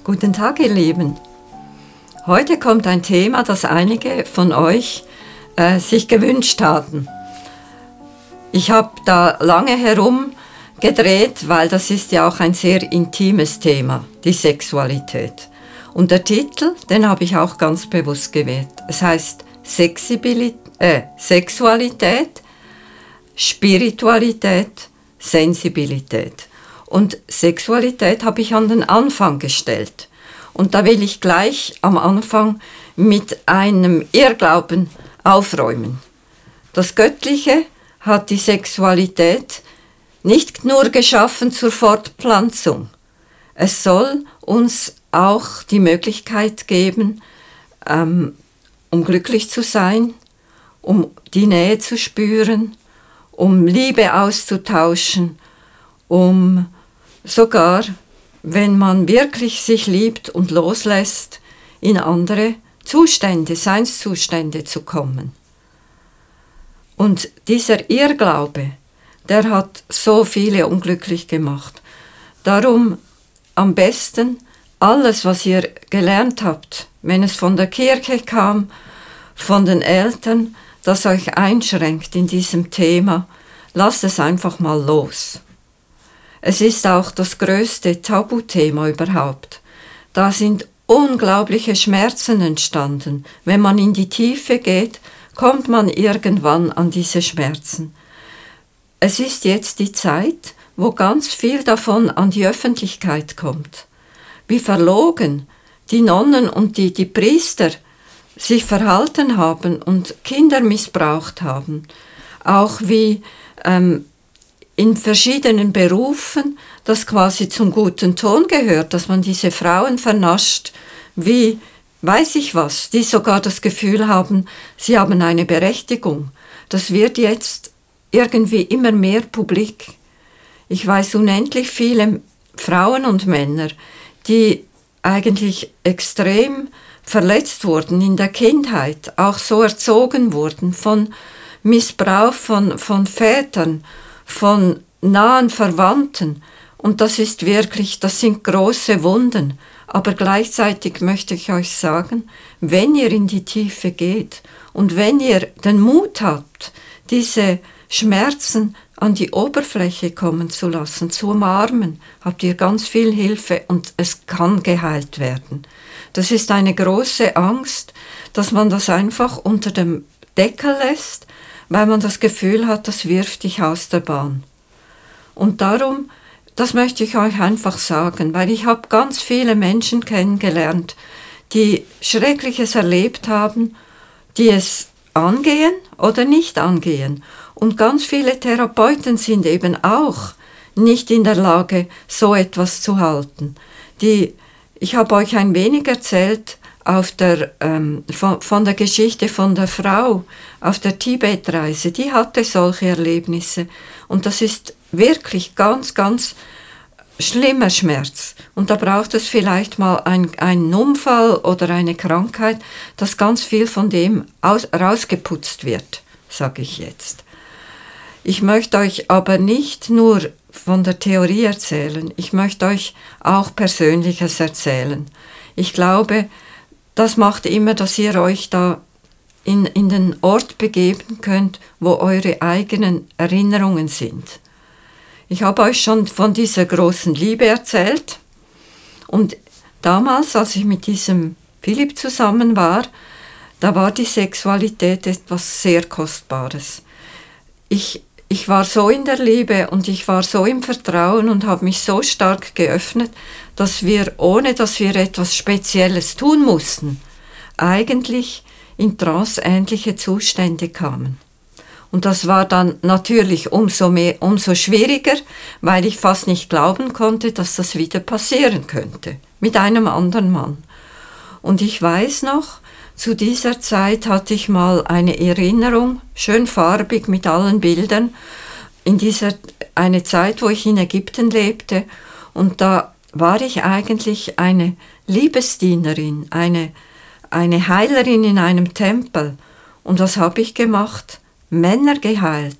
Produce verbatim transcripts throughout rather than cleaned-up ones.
Guten Tag, ihr Lieben. Heute kommt ein Thema, das einige von euch äh, sich gewünscht hatten. Ich habe da lange herum gedreht, weil das ist ja auch ein sehr intimes Thema, die Sexualität. Und der Titel, den habe ich auch ganz bewusst gewählt. Es heißt Sexibilität, äh, Sexualität, Spiritualität, Sensibilität. Und Sexualität habe ich an den Anfang gestellt. Und da will ich gleich am Anfang mit einem Irrglauben aufräumen. Das Göttliche hat die Sexualität nicht nur geschaffen zur Fortpflanzung. Es soll uns auch die Möglichkeit geben, ähm, um glücklich zu sein, um die Nähe zu spüren, um Liebe auszutauschen, um sogar, wenn man wirklich sich liebt und loslässt, in andere Zustände, Seinszustände zu kommen. Und dieser Irrglaube, der hat so viele unglücklich gemacht. Darum am besten alles, was ihr gelernt habt, wenn es von der Kirche kam, von den Eltern, das euch einschränkt in diesem Thema, lasst es einfach mal los. Es ist auch das größte Tabuthema überhaupt. Da sind unglaubliche Schmerzen entstanden. Wenn man in die Tiefe geht, kommt man irgendwann an diese Schmerzen. Es ist jetzt die Zeit, wo ganz viel davon an die Öffentlichkeit kommt. Wie verlogen die Nonnen und die, die Priester sich verhalten haben und Kinder missbraucht haben. Auch wie ähm, in verschiedenen Berufen das quasi zum guten Ton gehört, dass man diese Frauen vernascht, wie weiß ich was, die sogar das Gefühl haben, sie haben eine Berechtigung. Das wird jetzt irgendwie immer mehr publik. Ich weiß unendlich viele Frauen und Männer, die eigentlich extrem verletzt wurden in der Kindheit, auch so erzogen wurden von Missbrauch von, von Vätern, von nahen Verwandten. Und das ist wirklich, das sind große Wunden. Aber gleichzeitig möchte ich euch sagen, wenn ihr in die Tiefe geht und wenn ihr den Mut habt, diese Schmerzen an die Oberfläche kommen zu lassen, zu umarmen, habt ihr ganz viel Hilfe und es kann geheilt werden. Das ist eine große Angst, dass man das einfach unter dem Deckel lässt, weil man das Gefühl hat, das wirft dich aus der Bahn. Und darum, das möchte ich euch einfach sagen, weil ich habe ganz viele Menschen kennengelernt, die Schreckliches erlebt haben, die es angehen oder nicht angehen. Und ganz viele Therapeuten sind eben auch nicht in der Lage, so etwas zu halten. Die, ich habe euch ein wenig erzählt auf der, ähm, von, von der Geschichte von der Frau auf der Tibet-Reise. Die hatte solche Erlebnisse. Und das ist wirklich ganz, ganz schlimmer Schmerz. Und da braucht es vielleicht mal ein, einen Unfall oder eine Krankheit, dass ganz viel von dem aus, rausgeputzt wird, sage ich jetzt. Ich möchte euch aber nicht nur von der Theorie erzählen, ich möchte euch auch Persönliches erzählen. Ich glaube, das macht immer, dass ihr euch da in, in den Ort begeben könnt, wo eure eigenen Erinnerungen sind. Ich habe euch schon von dieser großen Liebe erzählt und damals, als ich mit diesem Philipp zusammen war, da war die Sexualität etwas sehr Kostbares. Ich, ich war so in der Liebe und ich war so im Vertrauen und habe mich so stark geöffnet, dass wir, ohne dass wir etwas Spezielles tun mussten, eigentlich in tranceähnliche Zustände kamen. Und das war dann natürlich umso mehr, umso schwieriger, weil ich fast nicht glauben konnte, dass das wieder passieren könnte, mit einem anderen Mann. Und ich weiß noch, zu dieser Zeit hatte ich mal eine Erinnerung, schön farbig mit allen Bildern, in dieser, eine Zeit, wo ich in Ägypten lebte, und da war ich eigentlich eine Liebesdienerin, eine, eine Heilerin in einem Tempel. Und was habe ich gemacht? Männer geheilt.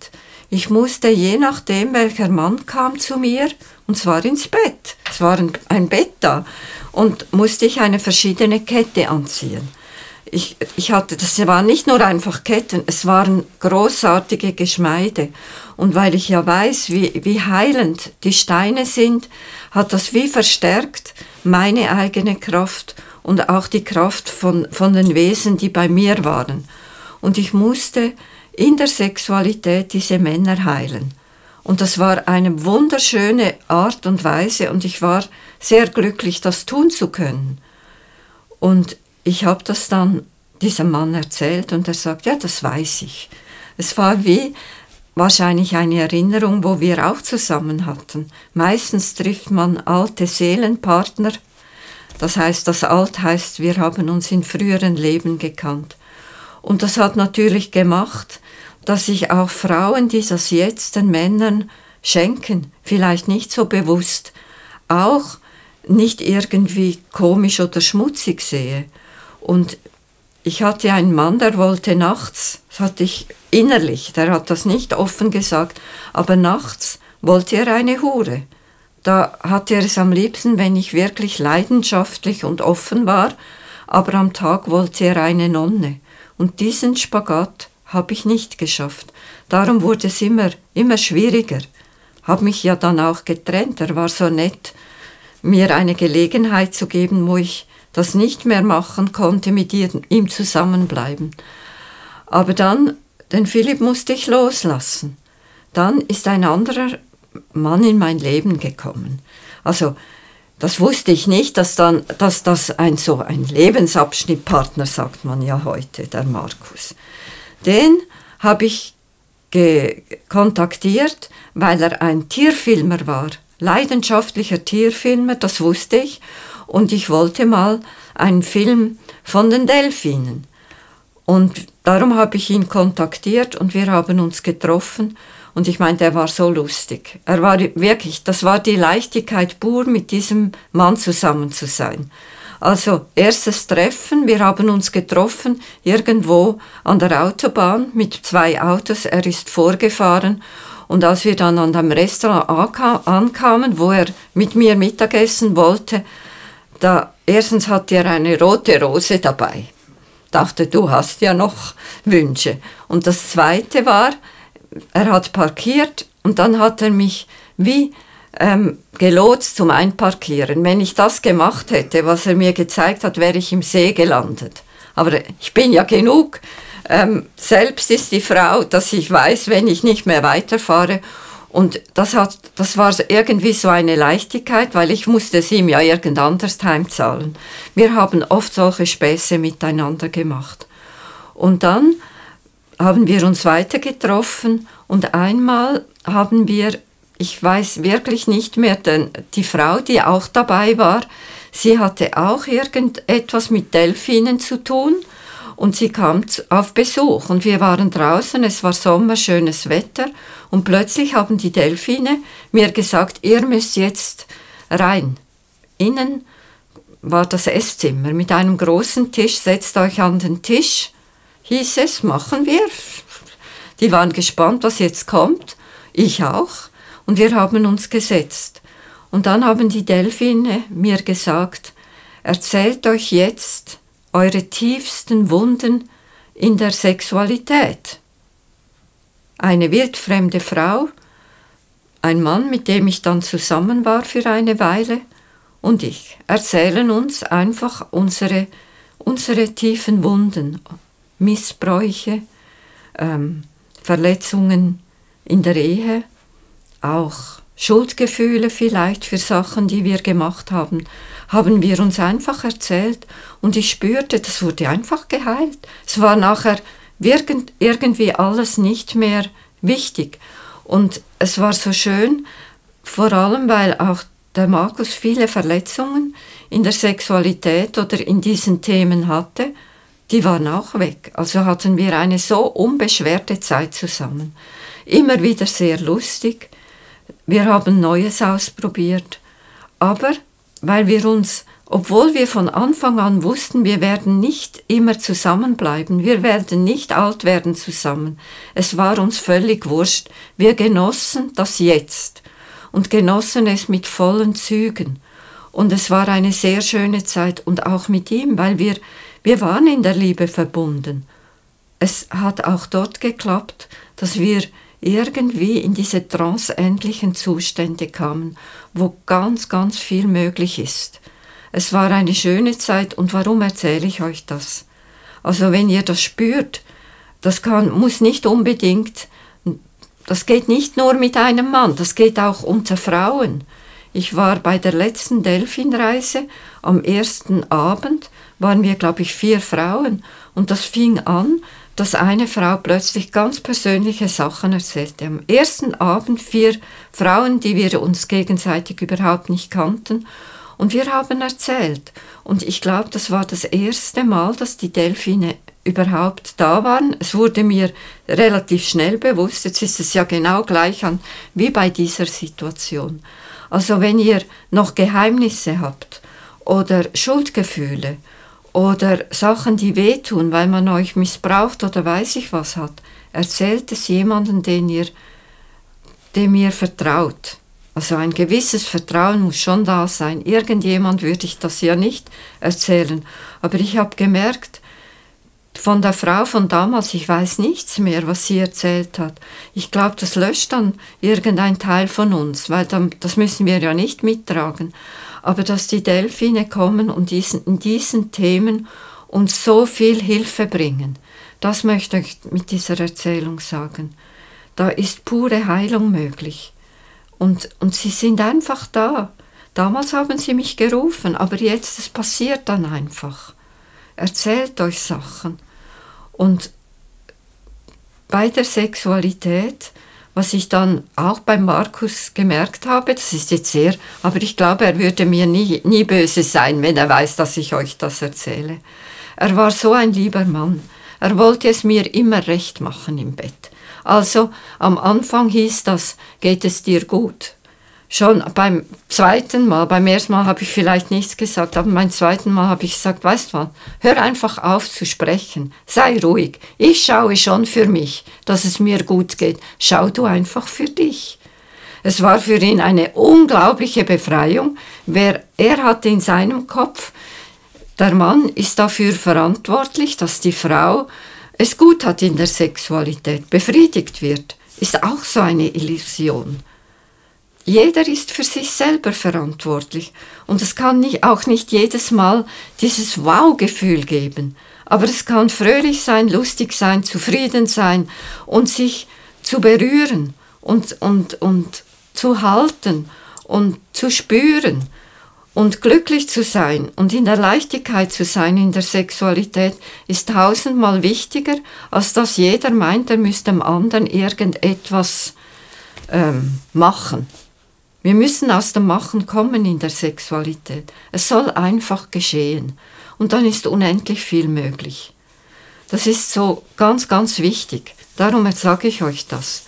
Ich musste, je nachdem, welcher Mann kam zu mir, und zwar ins Bett, es war ein, ein Bett da, und musste ich eine verschiedene Kette anziehen. Ich, ich hatte, das waren nicht nur einfach Ketten, es waren großartige Geschmeide. Und weil ich ja weiß, wie, wie heilend die Steine sind, hat das wie verstärkt meine eigene Kraft und auch die Kraft von, von den Wesen, die bei mir waren. Und ich musste in der Sexualität diese Männer heilen. Und das war eine wunderschöne Art und Weise und ich war sehr glücklich, das tun zu können. Und ich habe das dann diesem Mann erzählt und er sagt, ja, das weiß ich. Es war wie wahrscheinlich eine Erinnerung, wo wir auch zusammen hatten. Meistens trifft man alte Seelenpartner. Das heißt, das alt heißt, wir haben uns in früheren Leben gekannt. Und das hat natürlich gemacht, dass ich auch Frauen, die das jetzt den Männern schenken, vielleicht nicht so bewusst, auch nicht irgendwie komisch oder schmutzig sehe. Und ich hatte einen Mann, der wollte nachts, das hatte ich innerlich, der hat das nicht offen gesagt, aber nachts wollte er eine Hure. Da hatte er es am liebsten, wenn ich wirklich leidenschaftlich und offen war, aber am Tag wollte er eine Nonne. Und diesen Spagat habe ich nicht geschafft. Darum wurde es immer, immer schwieriger. Habe mich ja dann auch getrennt. Er war so nett, mir eine Gelegenheit zu geben, wo ich das nicht mehr machen konnte, mit ihm zusammenbleiben. Aber dann, den Philipp musste ich loslassen. Dann ist ein anderer Mann in mein Leben gekommen. Also, das wusste ich nicht, dass dann, dass das ein so ein Lebensabschnittpartner, sagt man ja heute, der Markus. Den habe ich kontaktiert, weil er ein Tierfilmer war, leidenschaftlicher Tierfilmer, das wusste ich, und ich wollte mal einen Film von den Delfinen. Und darum habe ich ihn kontaktiert und wir haben uns getroffen und ich meine, er war so lustig. Er war wirklich, das war die Leichtigkeit pur, mit diesem Mann zusammen zu sein. Also erstes Treffen, wir haben uns getroffen irgendwo an der Autobahn mit zwei Autos, er ist vorgefahren und als wir dann an dem Restaurant ankamen, wo er mit mir Mittagessen wollte, da erstens hatte er eine rote Rose dabei. Dachte, du hast ja noch Wünsche. Und das Zweite war, er hat parkiert und dann hat er mich wie ähm, gelotst zum Einparkieren. Wenn ich das gemacht hätte, was er mir gezeigt hat, wäre ich im See gelandet. Aber ich bin ja genug. Ähm, selbst ist die Frau, dass ich weiß, wenn ich nicht mehr weiterfahre. Und das, hat, das war irgendwie so eine Leichtigkeit, weil ich musste es ihm ja irgend anders heimzahlen. Wir haben oft solche Späße miteinander gemacht. Und dann haben wir uns weiter getroffen und einmal haben wir, ich weiß wirklich nicht mehr, denn die Frau, die auch dabei war, sie hatte auch irgendetwas mit Delfinen zu tun und sie kam auf Besuch und wir waren draußen, es war Sommer, schönes Wetter und plötzlich haben die Delfine mir gesagt, ihr müsst jetzt rein. Innen war das Esszimmer mit einem großen Tisch, setzt euch an den Tisch, hieß es, machen wir. Die waren gespannt, was jetzt kommt, ich auch, und wir haben uns gesetzt. Und dann haben die Delfine mir gesagt, erzählt euch jetzt eure tiefsten Wunden in der Sexualität. Eine wildfremde Frau, ein Mann, mit dem ich dann zusammen war für eine Weile, und ich erzählen uns einfach unsere, unsere tiefen Wunden, Missbräuche, ähm, Verletzungen in der Ehe, auch Schuldgefühle vielleicht für Sachen, die wir gemacht haben, haben wir uns einfach erzählt und ich spürte, das wurde einfach geheilt. Es war nachher irgendwie alles nicht mehr wichtig und es war so schön, vor allem weil auch der Markus viele Verletzungen in der Sexualität oder in diesen Themen hatte, die waren auch weg. Also hatten wir eine so unbeschwerte Zeit zusammen. Immer wieder sehr lustig. Wir haben Neues ausprobiert. Aber weil wir uns obwohl wir von Anfang an wussten, wir werden nicht immer zusammenbleiben, wir werden nicht alt werden zusammen. Es war uns völlig wurscht. Wir genossen das Jetzt und genossen es mit vollen Zügen. Und es war eine sehr schöne Zeit und auch mit ihm, weil wir, wir waren in der Liebe verbunden. Es hat auch dort geklappt, dass wir irgendwie in diese tranceähnlichen Zustände kamen, wo ganz, ganz viel möglich ist. Es war eine schöne Zeit und warum erzähle ich euch das? Also wenn ihr das spürt, das kann, muss nicht unbedingt, das geht nicht nur mit einem Mann, das geht auch unter Frauen. Ich war bei der letzten Delphinreise, am ersten Abend waren wir, glaube ich, vier Frauen und das fing an, dass eine Frau plötzlich ganz persönliche Sachen erzählte. Am ersten Abend vier Frauen, die wir uns gegenseitig überhaupt nicht kannten und wir haben erzählt. Und ich glaube, das war das erste Mal, dass die Delphine überhaupt da waren. Es wurde mir relativ schnell bewusst, jetzt ist es ja genau gleich an wie bei dieser Situation. Also wenn ihr noch Geheimnisse habt oder Schuldgefühle oder Sachen, die wehtun, weil man euch missbraucht oder weiß ich was hat, erzählt es jemandem, den ihr, dem ihr vertraut. Also ein gewisses Vertrauen muss schon da sein. Irgendjemand würde ich das ja nicht erzählen. Aber ich habe gemerkt, von der Frau von damals, ich weiß nichts mehr, was sie erzählt hat. Ich glaube, das löscht dann irgendein Teil von uns, weil dann, das müssen wir ja nicht mittragen. Aber dass die Delphine kommen und diesen, in diesen Themen uns so viel Hilfe bringen, das möchte ich mit dieser Erzählung sagen. Da ist pure Heilung möglich. Und, und sie sind einfach da. Damals haben sie mich gerufen, aber jetzt, es passiert dann einfach. Erzählt euch Sachen. Und bei der Sexualität, was ich dann auch bei Markus gemerkt habe, das ist jetzt sehr, aber ich glaube, er würde mir nie, nie böse sein, wenn er weiß, dass ich euch das erzähle. Er war so ein lieber Mann. Er wollte es mir immer recht machen im Bett. Also am Anfang hieß das, geht es dir gut? Schon beim zweiten Mal, beim ersten Mal habe ich vielleicht nichts gesagt, aber beim zweiten Mal habe ich gesagt, weißt du was, hör einfach auf zu sprechen, sei ruhig, ich schaue schon für mich, dass es mir gut geht, schau du einfach für dich. Es war für ihn eine unglaubliche Befreiung, wer, er hatte in seinem Kopf, der Mann ist dafür verantwortlich, dass die Frau es gut hat in der Sexualität, befriedigt wird, ist auch so eine Illusion. Jeder ist für sich selber verantwortlich und es kann nicht, auch nicht jedes Mal dieses Wow-Gefühl geben, aber es kann fröhlich sein, lustig sein, zufrieden sein und sich zu berühren und, und, und zu halten und zu spüren und glücklich zu sein und in der Leichtigkeit zu sein in der Sexualität ist tausendmal wichtiger, als dass jeder meint, er müsste dem anderen irgendetwas ähm, machen. Wir müssen aus dem Machen kommen in der Sexualität. Es soll einfach geschehen. Und dann ist unendlich viel möglich. Das ist so ganz, ganz wichtig. Darum sage ich euch das.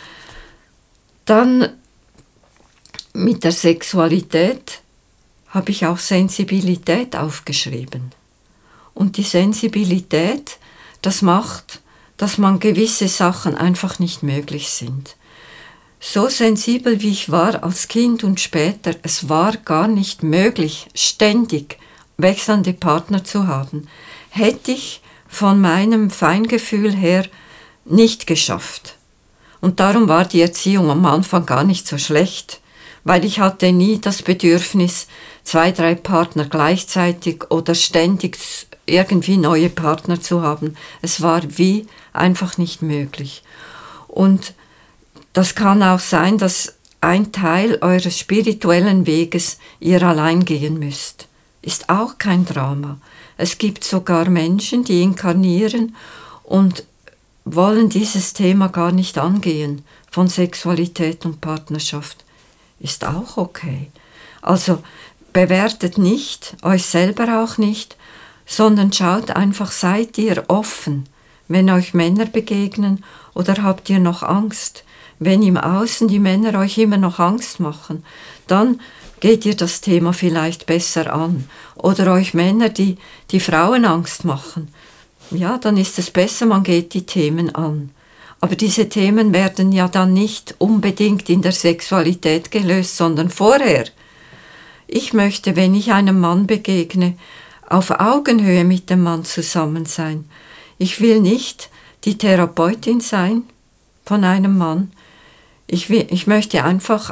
Dann mit der Sexualität habe ich auch Sensibilität aufgeschrieben. Und die Sensibilität, das macht, dass man gewisse Sachen einfach nicht möglich sind. So sensibel wie ich war als Kind und später, es war gar nicht möglich, ständig wechselnde Partner zu haben, hätte ich von meinem Feingefühl her nicht geschafft. Und darum war die Erziehung am Anfang gar nicht so schlecht, weil ich hatte nie das Bedürfnis, zwei, drei Partner gleichzeitig oder ständig irgendwie neue Partner zu haben. Es war wie einfach nicht möglich. Und das kann auch sein, dass ein Teil eures spirituellen Weges ihr allein gehen müsst. Ist auch kein Drama. Es gibt sogar Menschen, die inkarnieren und wollen dieses Thema gar nicht angehen, von Sexualität und Partnerschaft. Ist auch okay. Also bewertet nicht, euch selber auch nicht, sondern schaut einfach, seid ihr offen, wenn euch Männer begegnen oder habt ihr noch Angst? Wenn im Außen die Männer euch immer noch Angst machen, dann geht ihr das Thema vielleicht besser an. Oder euch Männer, die die Frauen Angst machen. Ja, dann ist es besser, man geht die Themen an. Aber diese Themen werden ja dann nicht unbedingt in der Sexualität gelöst, sondern vorher. Ich möchte, wenn ich einem Mann begegne, auf Augenhöhe mit dem Mann zusammen sein. Ich will nicht die Therapeutin sein von einem Mann. Ich, will, ich möchte einfach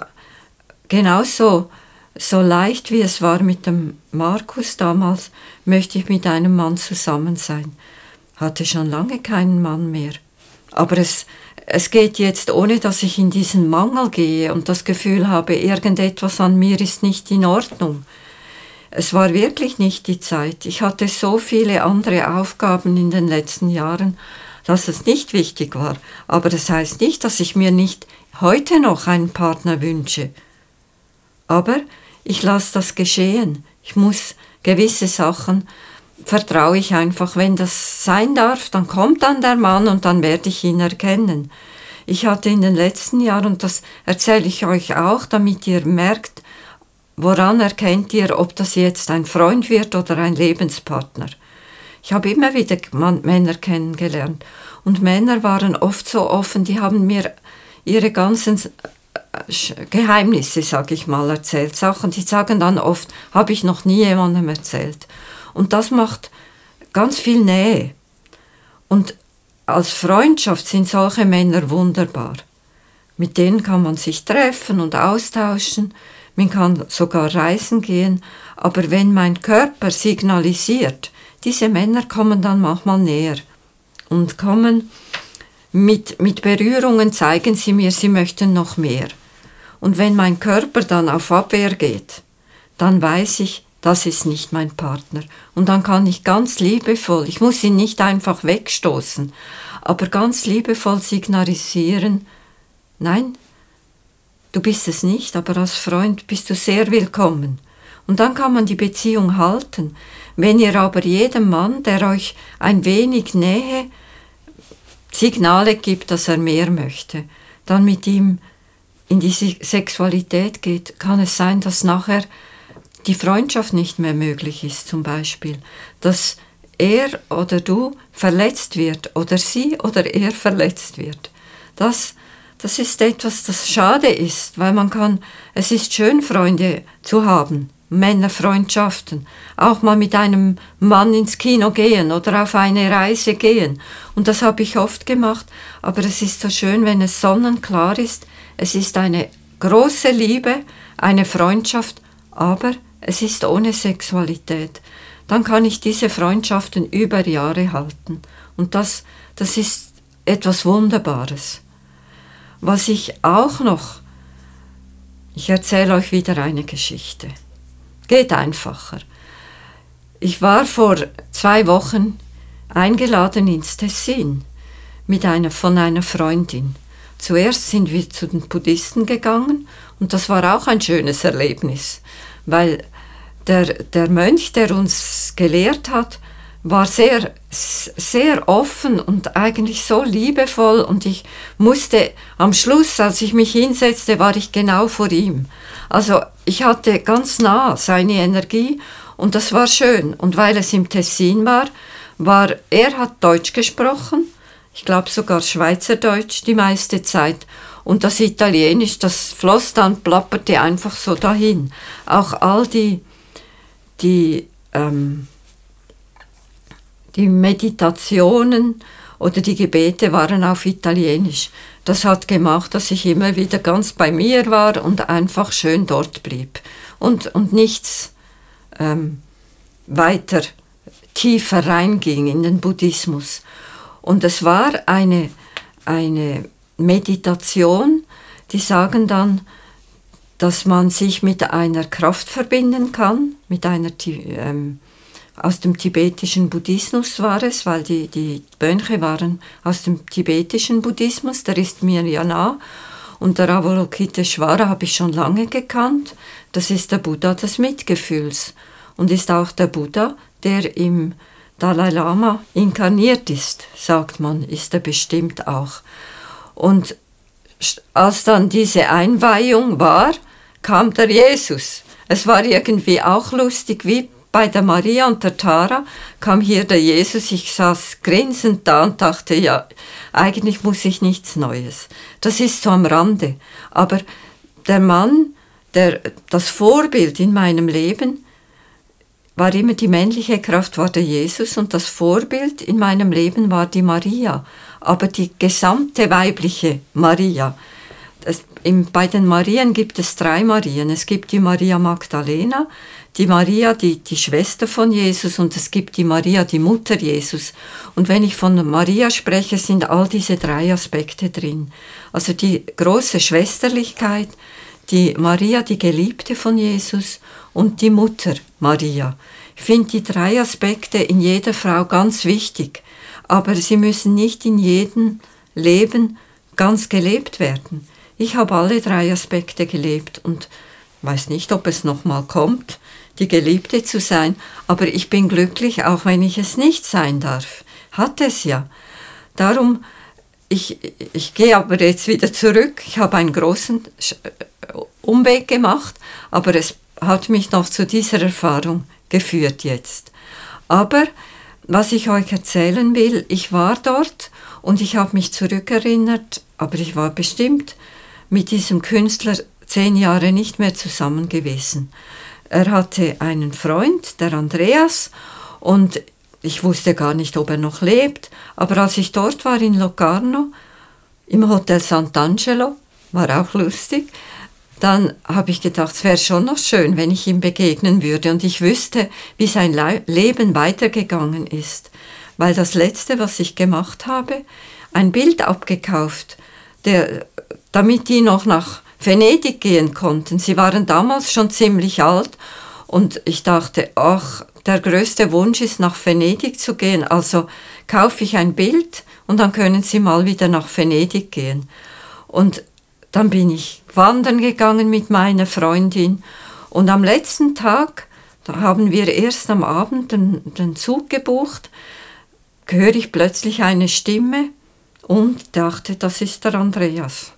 genauso so leicht, wie es war mit dem Markus damals, möchte ich mit einem Mann zusammen sein. Hatte schon lange keinen Mann mehr. Aber es, es geht jetzt, ohne dass ich in diesen Mangel gehe und das Gefühl habe, irgendetwas an mir ist nicht in Ordnung. Es war wirklich nicht die Zeit. Ich hatte so viele andere Aufgaben in den letzten Jahren, dass es nicht wichtig war. Aber das heißt nicht, dass ich mir nicht heute noch einen Partner wünsche. Aber ich lasse das geschehen. Ich muss gewisse Sachen, vertraue ich einfach, wenn das sein darf, dann kommt dann der Mann und dann werde ich ihn erkennen. Ich hatte in den letzten Jahren, und das erzähle ich euch auch, damit ihr merkt, woran erkennt ihr, ob das jetzt ein Freund wird oder ein Lebenspartner. Ich habe immer wieder Männer kennengelernt und Männer waren oft so offen, die haben mir ihre ganzen Geheimnisse, sage ich mal, erzählt. Sachen, die sagen dann oft, habe ich noch nie jemandem erzählt. Und das macht ganz viel Nähe. Und als Freundschaft sind solche Männer wunderbar. Mit denen kann man sich treffen und austauschen. Man kann sogar reisen gehen, aber wenn mein Körper signalisiert, diese Männer kommen dann manchmal näher und kommen mit, mit Berührungen, zeigen sie mir, sie möchten noch mehr. Und wenn mein Körper dann auf Abwehr geht, dann weiß ich, das ist nicht mein Partner. Und dann kann ich ganz liebevoll, ich muss ihn nicht einfach wegstoßen, aber ganz liebevoll signalisieren, nein, du bist es nicht, aber als Freund bist du sehr willkommen. Und dann kann man die Beziehung halten. Wenn ihr aber jedem Mann, der euch ein wenig Nähe, Signale gibt, dass er mehr möchte, dann mit ihm in die Sexualität geht, kann es sein, dass nachher die Freundschaft nicht mehr möglich ist, zum Beispiel. Dass er oder du verletzt wird oder sie oder er verletzt wird. Das Das ist etwas, das schade ist, weil man kann, es ist schön, Freunde zu haben, Männerfreundschaften, auch mal mit einem Mann ins Kino gehen oder auf eine Reise gehen. Und das habe ich oft gemacht, aber es ist so schön, wenn es sonnenklar ist. Es ist eine große Liebe, eine Freundschaft, aber es ist ohne Sexualität. Dann kann ich diese Freundschaften über Jahre halten. Und das, das ist etwas Wunderbares. Was ich auch noch, ich erzähle euch wieder eine Geschichte. Geht einfacher. Ich war vor zwei Wochen eingeladen ins Tessin mit einer, von einer Freundin. Zuerst sind wir zu den Buddhisten gegangen und das war auch ein schönes Erlebnis, weil der, der Mönch, der uns gelehrt hat, war sehr, sehr offen und eigentlich so liebevoll und ich musste am Schluss, als ich mich hinsetzte, war ich genau vor ihm. Also ich hatte ganz nah seine Energie und das war schön. Und weil es im Tessin war, war er hat Deutsch gesprochen, ich glaube sogar Schweizerdeutsch die meiste Zeit und das Italienisch, das floss dann, plapperte einfach so dahin. Auch all die, die ähm, Die Meditationen oder die Gebete waren auf Italienisch. Das hat gemacht, dass ich immer wieder ganz bei mir war und einfach schön dort blieb. Und, und nichts ähm, weiter tiefer reinging in den Buddhismus. Und es war eine, eine Meditation, die sagen dann, dass man sich mit einer Kraft verbinden kann, mit einer ähm, aus dem tibetischen Buddhismus war es, weil die, die Mönche waren aus dem tibetischen Buddhismus, der ist mir ja nah. Und der Avalokiteshvara habe ich schon lange gekannt. Das ist der Buddha des Mitgefühls und ist auch der Buddha, der im Dalai Lama inkarniert ist, sagt man, ist er bestimmt auch. Und als dann diese Einweihung war, kam der Jesus. Es war irgendwie auch lustig, wie bei der Maria und der Tara kam hier der Jesus. Ich saß grinsend da und dachte, ja, eigentlich muss ich nichts Neues. Das ist so am Rande. Aber der Mann, der, das Vorbild in meinem Leben, war immer die männliche Kraft, war der Jesus, und das Vorbild in meinem Leben war die Maria. Aber die gesamte weibliche Maria. Das, im, bei den Marien gibt es drei Marien. Es gibt die Maria Magdalena, die Maria, die, die Schwester von Jesus, und es gibt die Maria, die Mutter Jesus. Und wenn ich von Maria spreche, sind all diese drei Aspekte drin. Also die große Schwesterlichkeit, die Maria, die Geliebte von Jesus, und die Mutter Maria. Ich finde die drei Aspekte in jeder Frau ganz wichtig, aber sie müssen nicht in jedem Leben ganz gelebt werden. Ich habe alle drei Aspekte gelebt und weiß nicht, ob es nochmal kommt, die Geliebte zu sein, aber ich bin glücklich, auch wenn ich es nicht sein darf. Hat es ja. Darum, ich, ich gehe aber jetzt wieder zurück. Ich habe einen großen Umweg gemacht, aber es hat mich noch zu dieser Erfahrung geführt jetzt. Aber was ich euch erzählen will, ich war dort und ich habe mich zurückerinnert, aber ich war bestimmt mit diesem Künstler zehn Jahre nicht mehr zusammen gewesen. Er hatte einen Freund, der Andreas, und ich wusste gar nicht, ob er noch lebt, aber als ich dort war in Locarno, im Hotel Sant'Angelo, war auch lustig, dann habe ich gedacht, es wäre schon noch schön, wenn ich ihm begegnen würde und ich wüsste, wie sein Le- Leben weitergegangen ist. Weil das Letzte, was ich gemacht habe, ein Bild abgekauft, der, damit die noch nach Venedig gehen konnten. Sie waren damals schon ziemlich alt und ich dachte, ach, der größte Wunsch ist, nach Venedig zu gehen, also kaufe ich ein Bild und dann können sie mal wieder nach Venedig gehen. Und dann bin ich wandern gegangen mit meiner Freundin und am letzten Tag, da haben wir erst am Abend den, den Zug gebucht, höre ich plötzlich eine Stimme und dachte, das ist der Andreas.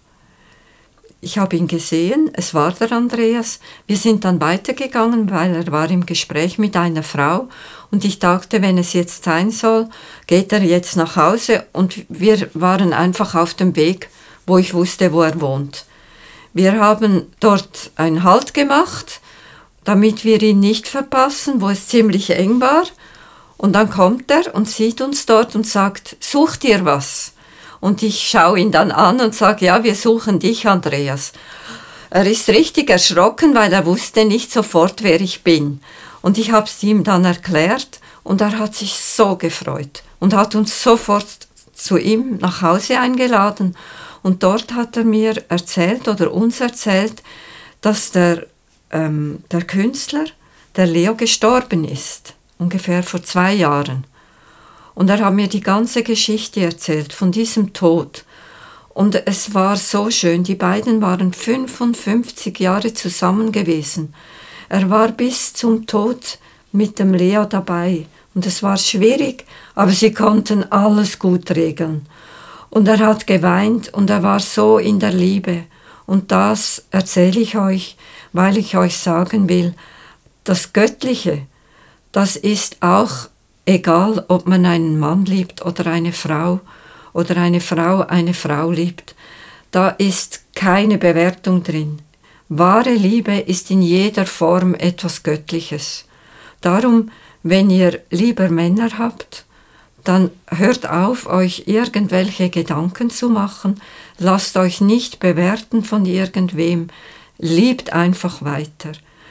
Ich habe ihn gesehen, es war der Andreas. Wir sind dann weitergegangen, weil er war im Gespräch mit einer Frau und ich dachte, wenn es jetzt sein soll, geht er jetzt nach Hause und wir waren einfach auf dem Weg, wo ich wusste, wo er wohnt. Wir haben dort einen Halt gemacht, damit wir ihn nicht verpassen, wo es ziemlich eng war. Und dann kommt er und sieht uns dort und sagt, such dir was. Und ich schaue ihn dann an und sage, ja, wir suchen dich, Andreas. Er ist richtig erschrocken, weil er wusste nicht sofort, wer ich bin. Und ich habe es ihm dann erklärt und er hat sich so gefreut und hat uns sofort zu ihm nach Hause eingeladen. Und dort hat er mir erzählt oder uns erzählt, dass der, ähm, der Künstler, der Leo, gestorben ist, ungefähr vor zwei Jahren. Und er hat mir die ganze Geschichte erzählt von diesem Tod. Und es war so schön, die beiden waren fünfundfünfzig Jahre zusammen gewesen. Er war bis zum Tod mit dem Leo dabei. Und es war schwierig, aber sie konnten alles gut regeln. Und er hat geweint und er war so in der Liebe. Und das erzähle ich euch, weil ich euch sagen will, das Göttliche, das ist auch egal, ob man einen Mann liebt oder eine Frau oder eine Frau eine Frau liebt. Da ist keine Bewertung drin. Wahre Liebe ist in jeder Form etwas Göttliches. Darum, wenn ihr lieber Männer habt, dann hört auf, euch irgendwelche Gedanken zu machen, lasst euch nicht bewerten von irgendwem, liebt einfach weiter.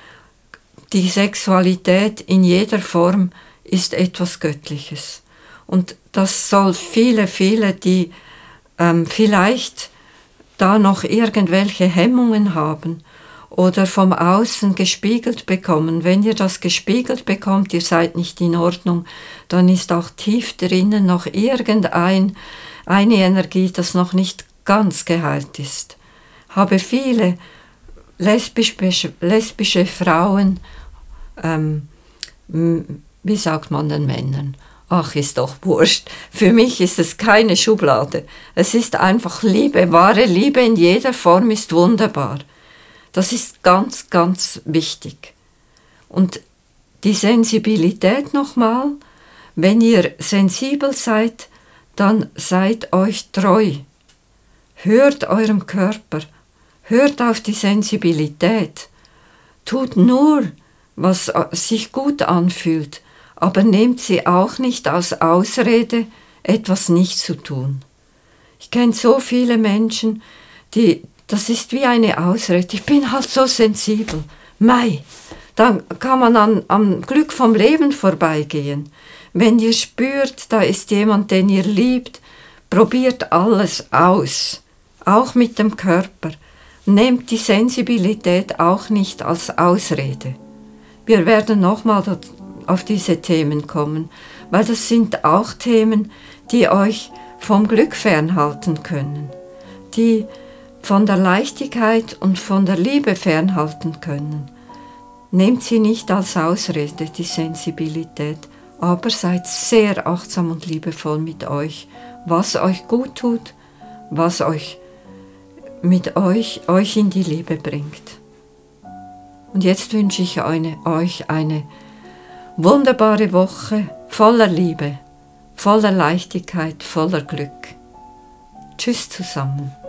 Die Sexualität in jeder Form ist etwas Göttliches. Und das soll viele, viele, die ähm, vielleicht da noch irgendwelche Hemmungen haben oder vom Außen gespiegelt bekommen. Wenn ihr das gespiegelt bekommt, ihr seid nicht in Ordnung, dann ist auch tief drinnen noch irgendein eine Energie, das noch nicht ganz geheilt ist. Habe viele lesbische, lesbische Frauen, ähm, wie sagt man den Männern? Ach, ist doch wurscht. Für mich ist es keine Schublade. Es ist einfach Liebe, wahre Liebe in jeder Form ist wunderbar. Das ist ganz, ganz wichtig. Und die Sensibilität nochmal, wenn ihr sensibel seid, dann seid euch treu. Hört eurem Körper, hört auf die Sensibilität. Tut nur, was sich gut anfühlt, aber nehmt sie auch nicht als Ausrede, etwas nicht zu tun. Ich kenne so viele Menschen, die, das ist wie eine Ausrede, ich bin halt so sensibel. Mei, dann kann man an, am Glück vom Leben vorbeigehen. Wenn ihr spürt, da ist jemand, den ihr liebt, probiert alles aus, auch mit dem Körper. Nehmt die Sensibilität auch nicht als Ausrede. Wir werden nochmal auf diese Themen kommen, weil das sind auch Themen, die euch vom Glück fernhalten können, die von der Leichtigkeit und von der Liebe fernhalten können. Nehmt sie nicht als Ausrede, die Sensibilität, aber seid sehr achtsam und liebevoll mit euch, was euch gut tut, was euch mit euch, euch in die Liebe bringt. Und jetzt wünsche ich eine, euch eine wunderbare Woche voller Liebe, voller Leichtigkeit, voller Glück. Tschüss zusammen.